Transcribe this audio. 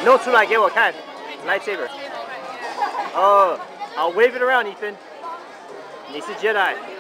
弄出来给我看 ，lightsaber。哦，好 ，wave it around，Ethan。你是 Jedi。